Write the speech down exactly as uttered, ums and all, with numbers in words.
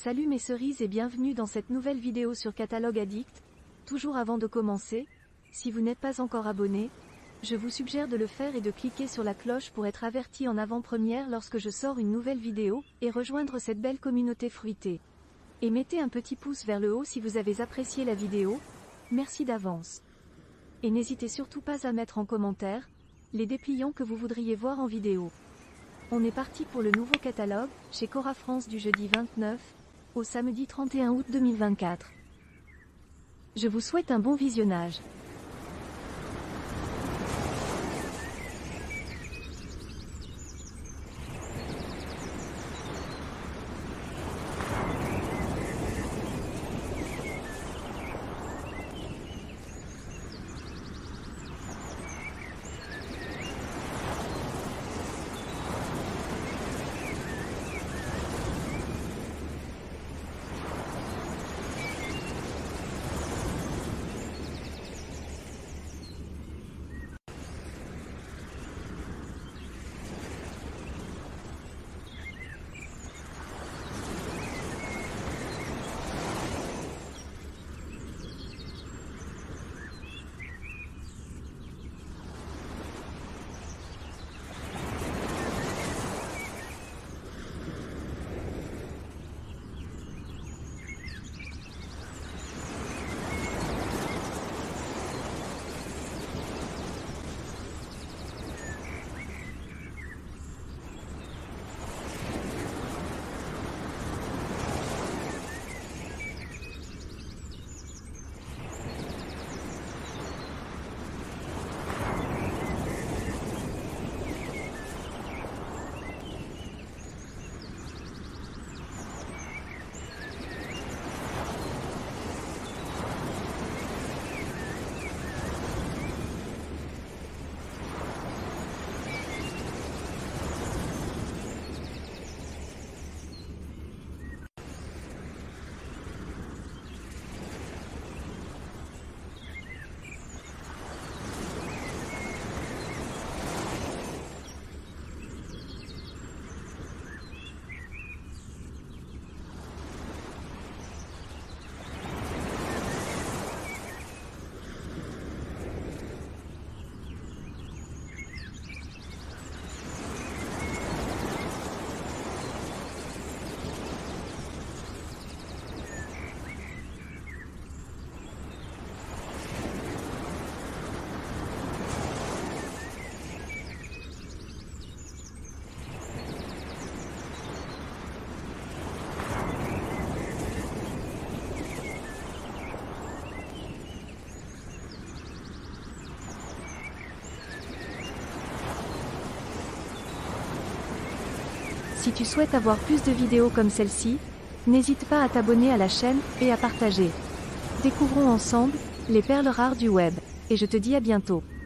Salut mes cerises et bienvenue dans cette nouvelle vidéo sur Catalogue Addict. Toujours avant de commencer, si vous n'êtes pas encore abonné, je vous suggère de le faire et de cliquer sur la cloche pour être averti en avant-première lorsque je sors une nouvelle vidéo, et rejoindre cette belle communauté fruitée. Et mettez un petit pouce vers le haut si vous avez apprécié la vidéo, merci d'avance. Et n'hésitez surtout pas à mettre en commentaire les dépliants que vous voudriez voir en vidéo. On est parti pour le nouveau catalogue, chez Cora France du jeudi vingt-neuf au samedi trente et un août deux mille vingt-quatre. Je vous souhaite un bon visionnage. Si tu souhaites avoir plus de vidéos comme celle-ci, n'hésite pas à t'abonner à la chaîne, et à partager. Découvrons ensemble les perles rares du web, et je te dis à bientôt.